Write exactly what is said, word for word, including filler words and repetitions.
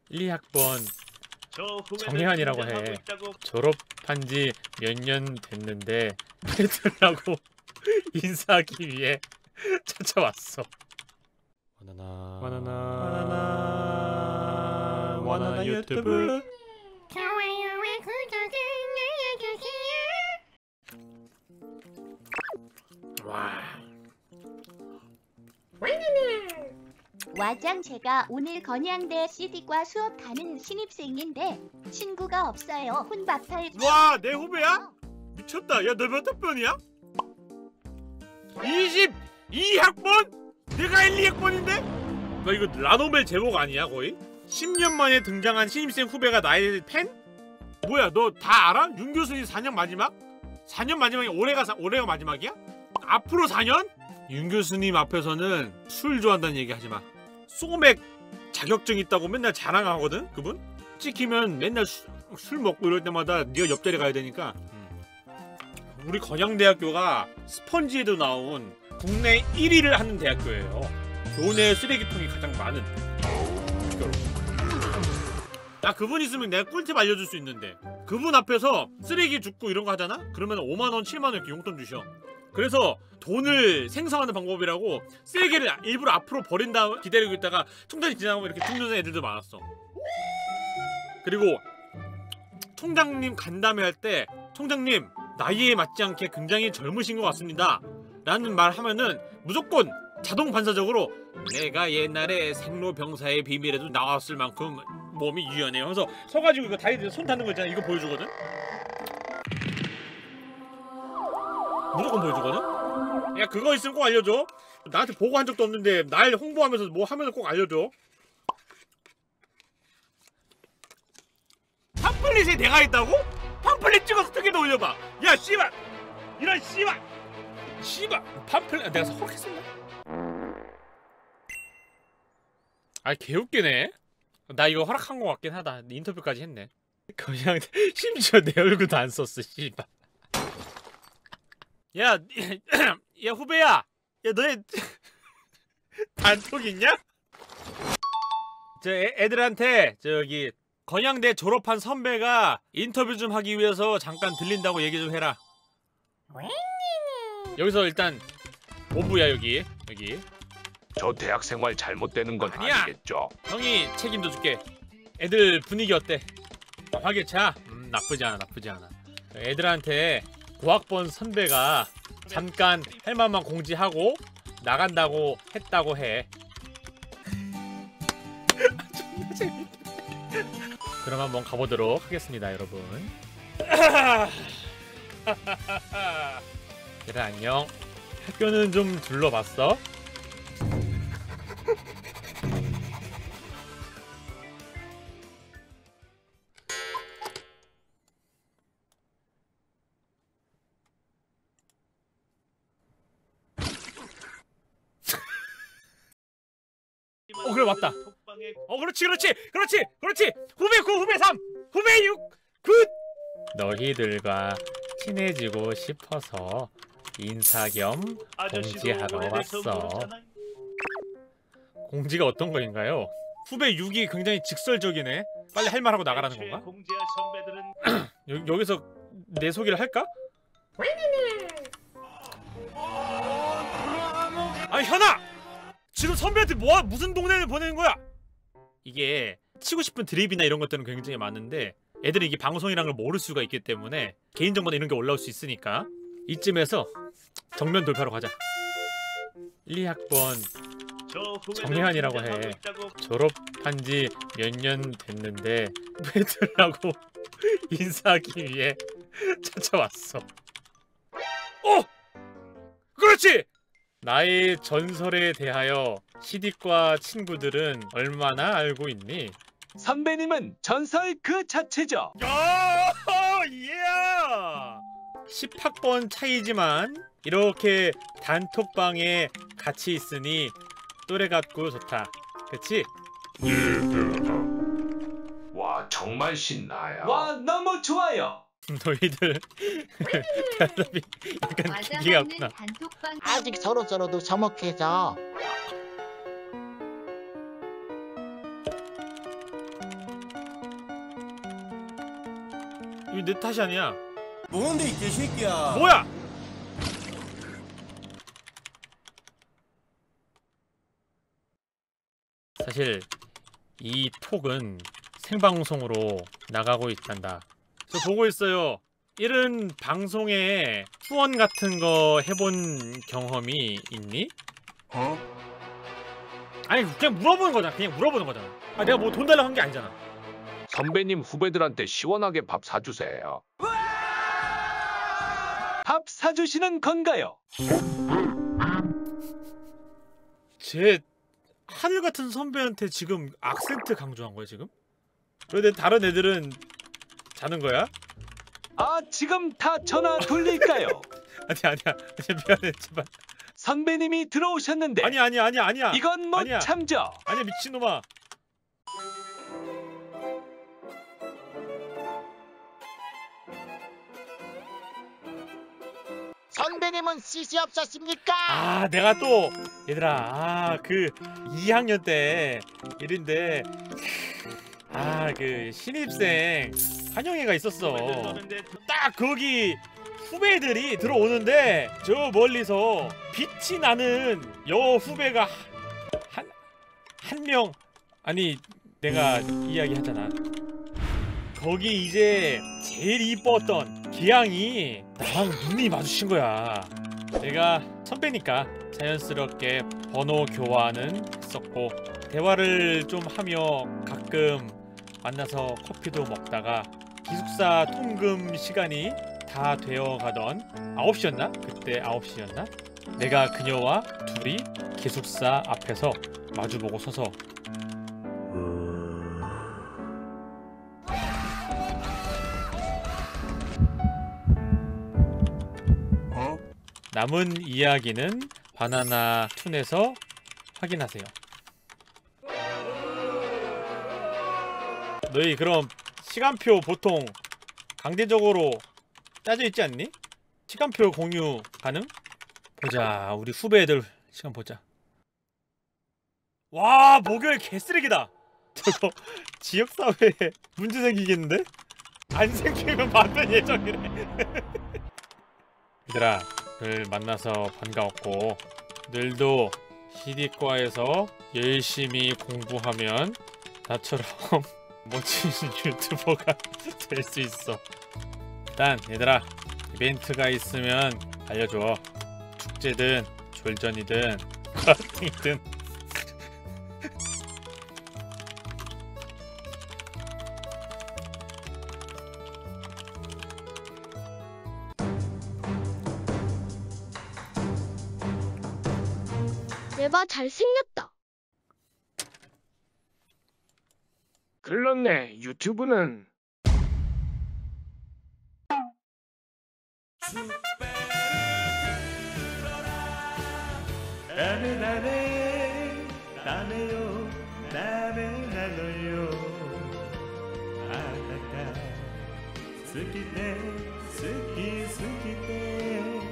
일, 이 학번 정혜환이라고 해. 졸업한 지 몇 년 됐는데 애들하고 인사하기 위해 찾아왔어. 바나나 바나나 바나나 바나나 유튜브. 좋아요와 구독을 눌러주세요. 와. 와장, 제가 오늘 건양대 씨디과 수업 가는 신입생인데 친구가 없어요. 혼밥할. 와, 내 후배야? 미쳤다. 야, 너 몇 학번이야? 이십이 학번? 내가 일, 이 학번인데? 너 이거 라노벨 제목 아니야 거의? 십 년 만에 등장한 신입생 후배가 나의 팬? 뭐야, 너 다 알아? 윤 교수님 사 년 마지막? 사 년 마지막이 올해가 사, 올해가 마지막이야? 앞으로 사 년? 윤 교수님 앞에서는 술 좋아한다는 얘기 하지 마. 소맥 자격증 있다고 맨날 자랑하거든, 그분? 찍히면 맨날 수, 술 먹고 이럴 때마다 네가 옆자리 가야 되니까. 음. 우리 건양대학교가 스펀지에도 나온 국내 일 위를 하는 대학교예요. 교내 쓰레기통이 가장 많은 학교로. 나 그분 있으면 내가 꿀팁 알려줄 수 있는데, 그분 앞에서 쓰레기 줍고 이런 거 하잖아? 그러면 오만 원, 칠만 원 이렇게 용돈 주셔. 그래서 돈을 생성하는 방법이라고 쓰레기를 일부러 앞으로 버린 다음 기다리고 있다가 총장이 지나가면 이렇게 죽는 애들도 많았어. 그리고 총장님 간담회 할 때 총장님 나이에 맞지 않게 굉장히 젊으신 것 같습니다 라는 말 하면은 무조건 자동 반사적으로 내가 옛날에 생로병사의 비밀에도 나왔을 만큼 몸이 유연해요 하면서 서가지고 이거 다리 손 닿는 거 있잖아. 이거 보여주거든? 무조건 보여주거든? 야, 그거 있으면 꼭 알려줘. 나한테 보고 한 적도 없는데 날 홍보하면서 뭐 하면서 꼭 알려줘. 팜플릿에 내가 있다고? 팜플릿 찍어서 특이도 올려봐. 야, 씨발! 이런 씨발! 씨발! 팜플릿... 내가 그렇게 썼나? 아, 개웃기네. 나 이거 허락한 거 같긴 하다. 인터뷰까지 했네. 그냥 심지어 내 얼굴도 안 썼어, 씨발. 야, 야 후배야, 야 너네 단톡 있냐? 저 애, 애들한테 저기 건양대 졸업한 선배가 인터뷰 좀 하기 위해서 잠깐 들린다고 얘기 좀 해라. 여기서 일단 본부야. 여기 여기. 저 대학생활 잘못되는 건 아니야. 아니겠죠? 형이 책임져 줄게. 애들 분위기 어때? 화개차? 음, 나쁘지 않아, 나쁘지 않아. 애들한테 고학번 선배가 잠깐 할 만만 공지하고 나간다고 했다고 해. 존나 재밌다. 그럼 한번 가보도록 하겠습니다, 여러분. 얘들아 안녕. 학교는 좀 둘러봤어? 어, 그래, 맞다. 어, 그렇지, 그렇지, 그렇지, 그렇지. 후배 구, 후배 삼, 후배 육, 굿. 너희들과 친해지고 싶어서 인사 겸 공지하러 왔어. 공지가 어떤 거인가요? 후배 육이 굉장히 직설적이네. 빨리 할 말하고 나가라는 건가? 여, 여기서 내 소개를 할까? 아니, 현아! 지금 선배한테 뭐 무슨 동네를 보내는 거야? 이게 치고 싶은 드립이나 이런 것들은 굉장히 많은데 애들이 이게 방송이란 걸 모를 수가 있기 때문에 개인정보나 이런 게 올라올 수 있으니까 이쯤에서 정면 돌파로 가자. 일, 이 학번 정혜환이라고 해. 졸업한 지 몇 년 됐는데 애들하고 인사하기 위해 찾아왔어. 어! 그렇지! 나의 전설에 대하여 씨디과 친구들은 얼마나 알고 있니? 선배님은 전설 그 자체죠. 야! 예! 십 학번 차이지만 이렇게 단톡방에 같이 있으니 또래 같고 좋다. 그치? 와, 정말 신나요. 와, 너무 좋아요. 너희들 대답이 약간 기기가 없구나. 아직 서로서로도 서먹해져. 이거 내 탓이 아니야. 뭔데 이 개새끼야. 뭐야? 사실 이 톡은 생방송으로 나가고 있단다. 저 보고 있어요. 이런 방송에 후원 같은 거 해본 경험이 있니? 어? 아니 그냥 물어보는 거잖아. 그냥 물어보는 거잖아. 아 내가 뭐 돈 달라고 한 게 아니잖아. 선배님 후배들한테 시원하게 밥 사주세요. 밥 사주시는 건가요? 제 하늘 같은 선배한테 지금 악센트 강조한 거야 지금? 그런데 다른 애들은 자는 거야? 아 지금 다 전화 돌릴까요? 아니 아니야. 아니야 미안해 제발. 선배님이 들어오셨는데 아니야 아니야 아니야 아니야. 이건 못 아니야. 참죠. 아니야 미친놈아. 선배님은 씨씨 없었습니까? 아 내가 또 얘들아 아 그 이 학년 때 일인데 아 그 신입생 환영회가 있었어. 딱 거기 후배들이 들어오는데 저 멀리서 빛이 나는 여 후배가 한 한 명 아니 내가 이야기하잖아. 거기 이제 제일 이뻤던 기양이 나랑 눈이 마주친 거야. 내가 선배니까 자연스럽게 번호 교환은 했었고 대화를 좀 하며 가끔 만나서 커피도 먹다가 기숙사 통금 시간이 다 되어가던 아홉 시였나? 그때 아홉 시였나? 내가 그녀와 둘이 기숙사 앞에서 마주보고 서서 남은 이야기는 바나나 툰에서 확인하세요. 너희 그럼 시간표 보통 강제적으로 짜져 있지 않니? 시간표 공유 가능? 보자 우리 후배애들 시간 보자. 와 목요일 개쓰레기다. 저거 지역사회에 문제 생기겠는데? 안 생기면 반면 예정이래. 얘들아 늘 만나서 반가웠고 늘도 시디과에서 열심히 공부하면 나처럼 멋진 유튜버가 될 수 있어. 일단 얘들아 이벤트가 있으면 알려줘. 축제든 졸전이든 커팅이든. 얘봐 잘생겼다. 글렀네. 유튜브는 나네 나네 나네요 나네 나노요 아따까 스키테 스키 스키테